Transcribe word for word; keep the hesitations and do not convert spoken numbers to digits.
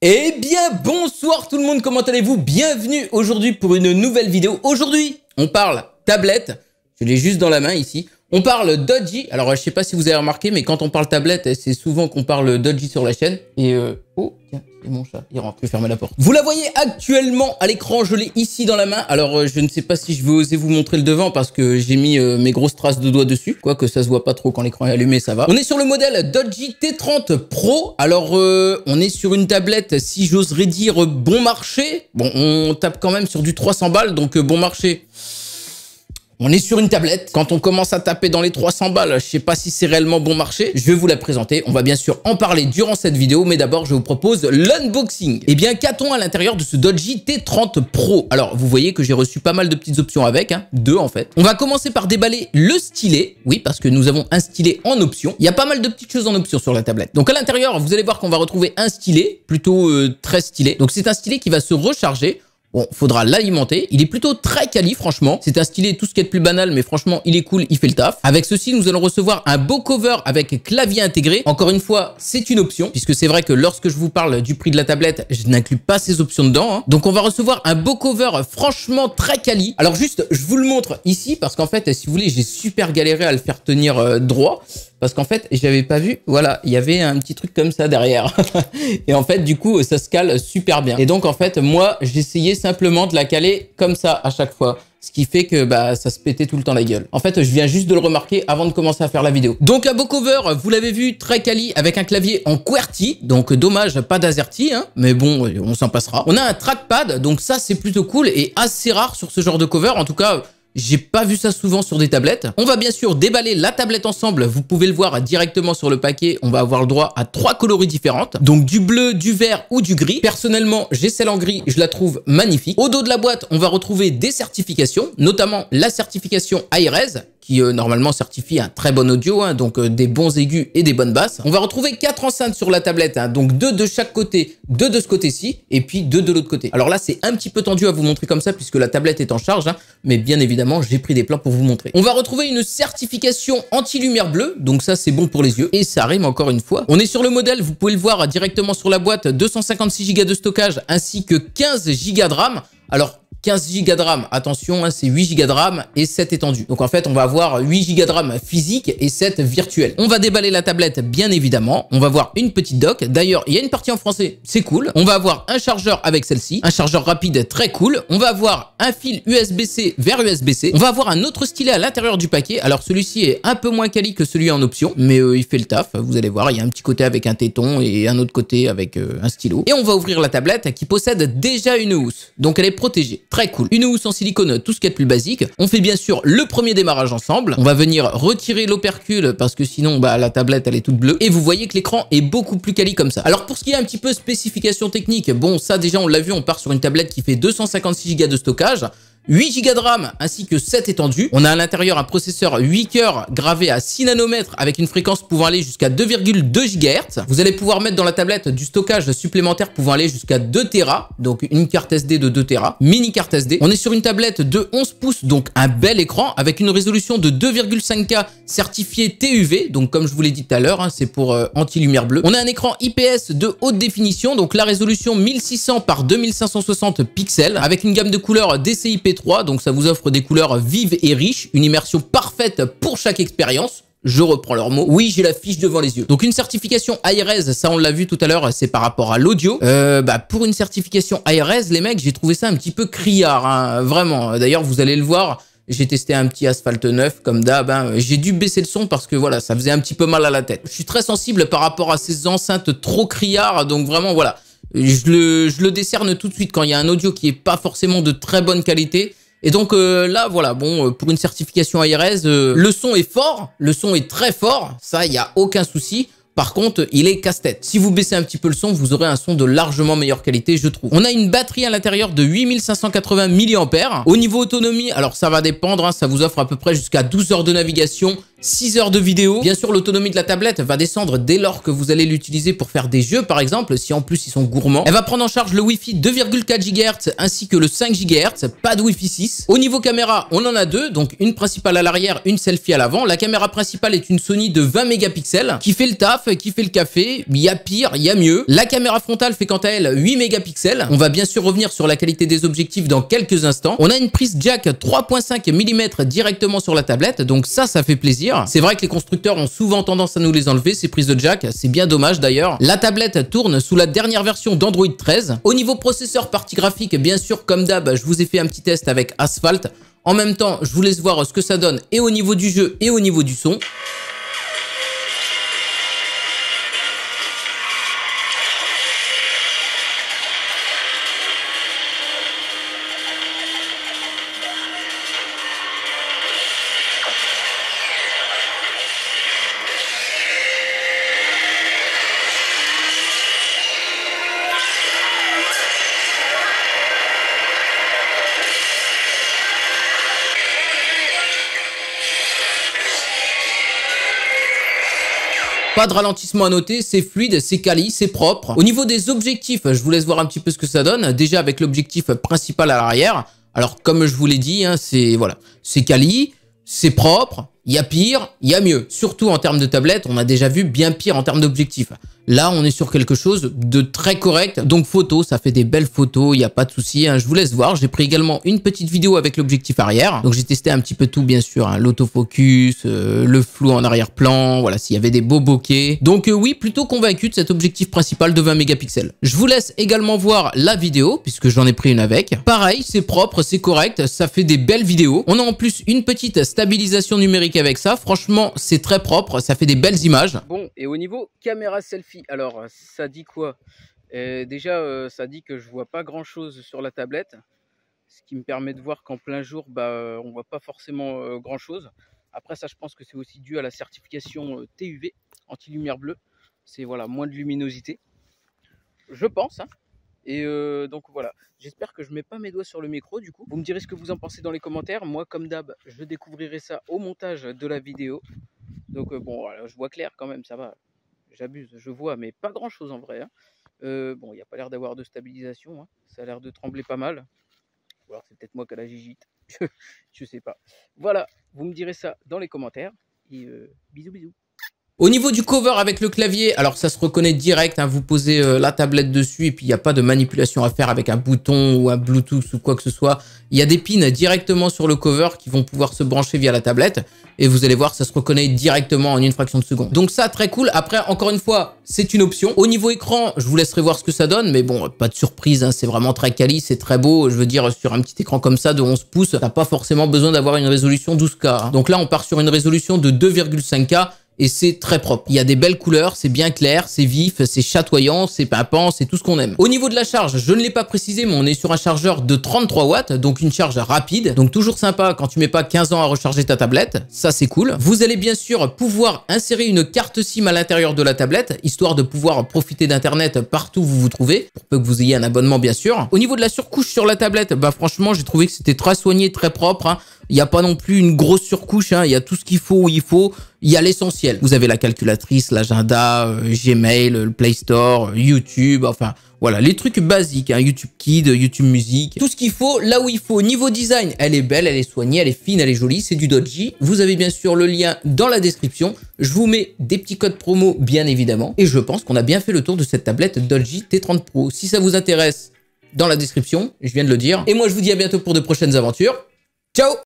Eh bien, bonsoir tout le monde, comment allez-vous? Bienvenue aujourd'hui pour une nouvelle vidéo. Aujourd'hui, on parle tablette. Je l'ai juste dans la main ici. On parle Dodgy. Alors, je sais pas si vous avez remarqué, mais quand on parle tablette, c'est souvent qu'on parle Dodgy sur la chaîne. Et euh... oh, tiens, c'est mon chat. Il rentre. Je vais fermer la porte. Vous la voyez actuellement à l'écran. Je l'ai ici dans la main. Alors, euh, je ne sais pas si je vais oser vous montrer le devant parce que j'ai mis euh, mes grosses traces de doigts dessus. Quoique ça se voit pas trop quand l'écran est allumé, ça va. On est sur le modèle Dodgy T trente Pro. Alors, euh, on est sur une tablette, si j'oserais dire, bon marché. Bon, on tape quand même sur du trois cents balles, donc euh, bon marché. On est sur une tablette. Quand on commence à taper dans les trois cents balles, je sais pas si c'est réellement bon marché. Je vais vous la présenter. On va bien sûr en parler durant cette vidéo, mais d'abord, je vous propose l'unboxing. Eh bien, qu'a-t-on à l'intérieur de ce Dodgy T trente Pro? Alors, vous voyez que j'ai reçu pas mal de petites options avec, hein, deux en fait. On va commencer par déballer le stylet. Oui, parce que nous avons un stylet en option. Il y a pas mal de petites choses en option sur la tablette. Donc, à l'intérieur, vous allez voir qu'on va retrouver un stylet, plutôt euh, très stylé. Donc, c'est un stylet qui va se recharger. Bon, faudra l'alimenter. Il est plutôt très quali, franchement. C'est un stylet tout ce qui est de plus banal, mais franchement, il est cool, il fait le taf. Avec ceci, nous allons recevoir un beau cover avec clavier intégré. Encore une fois, c'est une option, puisque c'est vrai que lorsque je vous parle du prix de la tablette, je n'inclus pas ces options dedans. Hein. Donc, on va recevoir un beau cover franchement très quali. Alors juste, je vous le montre ici, parce qu'en fait, si vous voulez, j'ai super galéré à le faire tenir euh, droit. Parce qu'en fait, j'avais pas vu, voilà, il y avait un petit truc comme ça derrière. Et en fait, du coup, ça se cale super bien. Et donc, en fait, moi, j'essayais simplement de la caler comme ça à chaque fois. Ce qui fait que bah, ça se pétait tout le temps la gueule. En fait, je viens juste de le remarquer avant de commencer à faire la vidéo. Donc, un beau cover, vous l'avez vu, très quali, avec un clavier en QWERTY. Donc, dommage, pas d'AZERTY, hein, mais bon, on s'en passera. On a un trackpad, donc ça, c'est plutôt cool et assez rare sur ce genre de cover. En tout cas, j'ai pas vu ça souvent sur des tablettes. On va bien sûr déballer la tablette ensemble. Vous pouvez le voir directement sur le paquet. On va avoir le droit à trois coloris différentes. Donc du bleu, du vert ou du gris. Personnellement, j'ai celle en gris. Je la trouve magnifique. Au dos de la boîte, on va retrouver des certifications, notamment la certification iRes, qui euh, normalement certifie un très bon audio, hein, donc euh, des bons aigus et des bonnes basses. On va retrouver quatre enceintes sur la tablette, hein, donc deux de chaque côté, deux de ce côté-ci, et puis deux de l'autre côté. Alors là, c'est un petit peu tendu à vous montrer comme ça, puisque la tablette est en charge, hein, mais bien évidemment, j'ai pris des plans pour vous montrer. On va retrouver une certification anti-lumière bleue, donc ça, c'est bon pour les yeux, et ça rime encore une fois. On est sur le modèle, vous pouvez le voir directement sur la boîte, deux cent cinquante-six giga de stockage, ainsi que quinze giga de RAM. Alors, quinze giga de RAM, attention, hein, c'est huit giga de RAM et sept étendus. Donc en fait, on va avoir huit giga de RAM physique et sept virtuels. On va déballer la tablette, bien évidemment. On va voir une petite dock. D'ailleurs, il y a une partie en français, c'est cool. On va avoir un chargeur avec celle-ci, un chargeur rapide très cool. On va avoir un fil U S B C vers U S B C. On va avoir un autre stylet à l'intérieur du paquet. Alors celui-ci est un peu moins quali que celui en option, mais euh, il fait le taf. Vous allez voir, il y a un petit côté avec un téton et un autre côté avec euh, un stylo. Et on va ouvrir la tablette qui possède déjà une housse. Donc elle est protégée. Très cool. Une housse en silicone, tout ce qui est de plus basique. On fait bien sûr le premier démarrage ensemble. On va venir retirer l'opercule parce que sinon, bah, la tablette, elle est toute bleue. Et vous voyez que l'écran est beaucoup plus quali comme ça. Alors, pour ce qui est un petit peu spécification technique, bon, ça déjà, on l'a vu, on part sur une tablette qui fait deux cent cinquante-six giga de stockage. huit giga de RAM ainsi que sept étendus. On a à l'intérieur un processeur huit cœurs gravé à six nanomètres avec une fréquence pouvant aller jusqu'à deux virgule deux gigahertz. Vous allez pouvoir mettre dans la tablette du stockage supplémentaire pouvant aller jusqu'à deux téra, donc une carte S D de deux téra, mini carte S D. On est sur une tablette de onze pouces, donc un bel écran avec une résolution de deux virgule cinq K certifiée T U V, donc comme je vous l'ai dit tout à l'heure, hein, c'est pour euh, anti-lumière bleue. On a un écran I P S de haute définition, donc la résolution mille six cents par deux mille cinq cent soixante pixels avec une gamme de couleurs D C I P trois, donc ça vous offre des couleurs vives et riches, une immersion parfaite pour chaque expérience. Je reprends leurs mots. Oui, j'ai la fiche devant les yeux. Donc une certification iRes, ça on l'a vu tout à l'heure, c'est par rapport à l'audio. Euh, bah pour une certification iRes, les mecs, j'ai trouvé ça un petit peu criard, hein, vraiment. D'ailleurs, vous allez le voir. J'ai testé un petit Asphalt neuf, comme d'hab. Hein. J'ai dû baisser le son parce que voilà, ça faisait un petit peu mal à la tête. Je suis très sensible par rapport à ces enceintes trop criards, donc vraiment voilà. Je le, je le décerne tout de suite quand il y a un audio qui est pas forcément de très bonne qualité. Et donc euh, là, voilà, bon, pour une certification iRes, euh, le son est fort, le son est très fort, ça, il n'y a aucun souci. Par contre, il est casse-tête. Si vous baissez un petit peu le son, vous aurez un son de largement meilleure qualité, je trouve. On a une batterie à l'intérieur de huit mille cinq cent quatre-vingts milliampères. Au niveau autonomie, alors ça va dépendre, hein, ça vous offre à peu près jusqu'à douze heures de navigation, six heures de vidéo. Bien sûr, l'autonomie de la tablette va descendre dès lors que vous allez l'utiliser pour faire des jeux, par exemple, si en plus ils sont gourmands. Elle va prendre en charge le Wi-Fi deux virgule quatre gigahertz ainsi que le cinq gigahertz, pas de Wi-Fi six. Au niveau caméra, on en a deux, donc une principale à l'arrière, une selfie à l'avant. La caméra principale est une Sony de vingt mégapixels qui fait le taf, qui fait le café. Il y a pire, il y a mieux. La caméra frontale fait quant à elle huit mégapixels. On va bien sûr revenir sur la qualité des objectifs dans quelques instants. On a une prise jack trois virgule cinq millimètres directement sur la tablette, donc ça, ça fait plaisir. C'est vrai que les constructeurs ont souvent tendance à nous les enlever, ces prises de jack. C'est bien dommage d'ailleurs. La tablette tourne sous la dernière version d'Android treize. Au niveau processeur, partie graphique, bien sûr, comme d'hab, je vous ai fait un petit test avec Asphalt. En même temps, je vous laisse voir ce que ça donne et au niveau du jeu et au niveau du son. Pas de ralentissement à noter, c'est fluide, c'est quali, c'est propre. Au niveau des objectifs, je vous laisse voir un petit peu ce que ça donne. Déjà avec l'objectif principal à l'arrière. Alors comme je vous l'ai dit, hein, c'est voilà, c'est quali, c'est propre. Il y a pire, il y a mieux. Surtout en termes de tablette, on a déjà vu bien pire en termes d'objectifs. Là, on est sur quelque chose de très correct. Donc photo, ça fait des belles photos, il n'y a pas de souci. Hein. Je vous laisse voir. J'ai pris également une petite vidéo avec l'objectif arrière. Donc j'ai testé un petit peu tout, bien sûr. Hein. L'autofocus, euh, le flou en arrière-plan, voilà, s'il y avait des beaux bokeh. Donc euh, oui, plutôt convaincu de cet objectif principal de vingt mégapixels. Je vous laisse également voir la vidéo, puisque j'en ai pris une avec. Pareil, c'est propre, c'est correct, ça fait des belles vidéos. On a en plus une petite stabilisation numérique avec ça. Franchement, c'est très propre, ça fait des belles images. Bon, et au niveau caméra selfie, alors ça dit quoi? euh, Déjà, euh, ça dit que je vois pas grand chose sur la tablette, ce qui me permet de voir qu'en plein jour, bah, on voit pas forcément euh, grand chose. Après ça, je pense que c'est aussi dû à la certification euh, T U V, anti-lumière bleue. C'est voilà, moins de luminosité, je pense, hein. Et euh, donc voilà, j'espère que je mets pas mes doigts sur le micro du coup. Vous me direz ce que vous en pensez dans les commentaires. Moi, comme d'hab, je découvrirai ça au montage de la vidéo. Donc euh, bon, voilà, je vois clair quand même, ça va. J'abuse, je vois, mais pas grand chose en vrai. Hein. Euh, bon, il n'y a pas l'air d'avoir de stabilisation. Hein. Ça a l'air de trembler pas mal. Ou alors c'est peut-être moi qui a la gigite. Je sais pas. Voilà, vous me direz ça dans les commentaires. Et euh, bisous, bisous. Au niveau du cover avec le clavier, alors ça se reconnaît direct, hein, vous posez euh, la tablette dessus et puis il n'y a pas de manipulation à faire avec un bouton ou un Bluetooth ou quoi que ce soit. Il y a des pins directement sur le cover qui vont pouvoir se brancher via la tablette et vous allez voir, ça se reconnaît directement en une fraction de seconde. Donc ça, très cool. Après, encore une fois, c'est une option. Au niveau écran, je vous laisserai voir ce que ça donne, mais bon, pas de surprise, hein, c'est vraiment très quali, c'est très beau. Je veux dire, sur un petit écran comme ça de onze pouces, t'as pas forcément besoin d'avoir une résolution douze K. Hein. Donc là, on part sur une résolution de deux virgule cinq K. Et c'est très propre. Il y a des belles couleurs, c'est bien clair, c'est vif, c'est chatoyant, c'est pimpant, c'est tout ce qu'on aime. Au niveau de la charge, je ne l'ai pas précisé, mais on est sur un chargeur de trente-trois watts, donc une charge rapide. Donc toujours sympa quand tu mets pas quinze ans à recharger ta tablette, ça c'est cool. Vous allez bien sûr pouvoir insérer une carte SIM à l'intérieur de la tablette, histoire de pouvoir profiter d'internet partout où vous vous trouvez, pour peu que vous ayez un abonnement bien sûr. Au niveau de la surcouche sur la tablette, bah franchement j'ai trouvé que c'était très soigné, très propre. Hein. Il n'y a pas non plus une grosse surcouche, hein. Il y a tout ce qu'il faut où il faut. Il y a l'essentiel. Vous avez la calculatrice, l'agenda, euh, Gmail, le Play Store, euh, YouTube, enfin voilà, les trucs basiques, hein. YouTube Kids, YouTube Musique, tout ce qu'il faut là où il faut. Niveau design, elle est belle, elle est soignée, elle est fine, elle est jolie, c'est du Doji. Vous avez bien sûr le lien dans la description. Je vous mets des petits codes promo bien évidemment. Et je pense qu'on a bien fait le tour de cette tablette Doji T trente Pro. Si ça vous intéresse, dans la description, je viens de le dire. Et moi je vous dis à bientôt pour de prochaines aventures. Ciao!